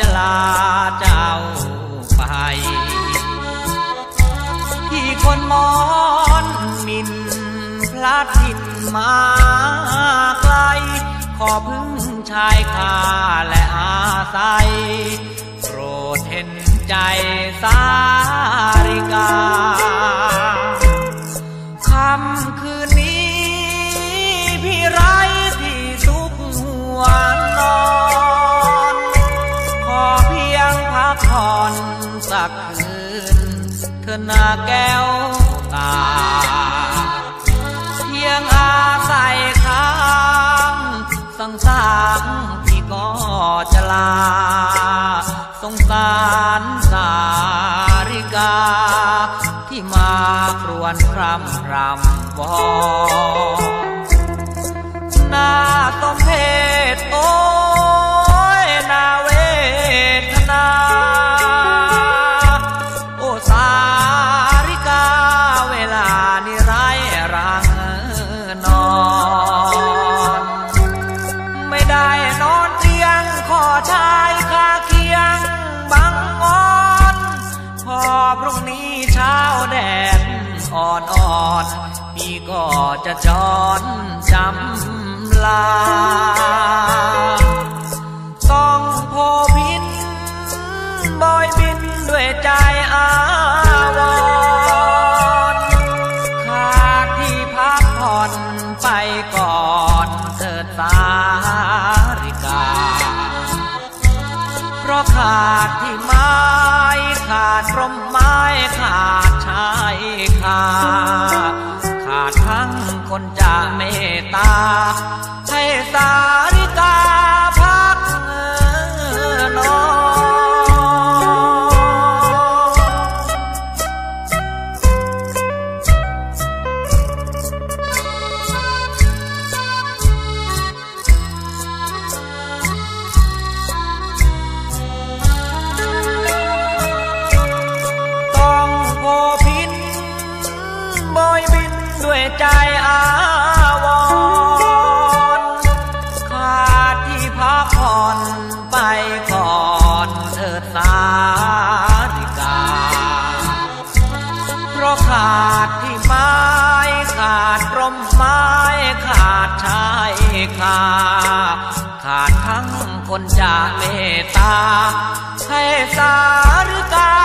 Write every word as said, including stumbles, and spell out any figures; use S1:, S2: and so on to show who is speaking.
S1: ลาเจ้าไปที่คนมอนมินพลัดถิ่นมาไกลขอพึ่งชายคาและอาศัยโปรดเห็นใจสาริกาค่ำคืนนี้พี่ไร้ที่สุขหัวนอนขอเพียงพักผ่อนสักคืนเธอหน้าแก้วตาเพียงอาศัยค้างสังสารพี่ก็จะลาสงสารสาริกาที่มาครวญคร่ำรำวอนหน้าต้นเพชรโอ้ยนาเวทนาโอ้สาริกาเวลานี้ไร้รังนอนไม่ได้นอนเตียงขอชายคาเคียงบังงอนพอพรุ่งนี้เช้าแดดอ่อนๆพี่ก็จะจรจำลาต้องโพพินบอยบินด้วยใจอาวรณ์ขาดที่พักผ่อนไปก่อนเถิดสาริกาเพราะขาดที่ไม้ขาดร่มไม้ขาดชายคาขาดทั้งคนจะเมตตาให้สาริกาพักนด้วยใจอาวรณ์ขาดที่พักผ่อนไปก่อนเถิดสาริกาเพราะขาดที่ไม้ขาดร่มไม้ขาดชายคาขาดทั้งคนจะเมตตาให้สาริกา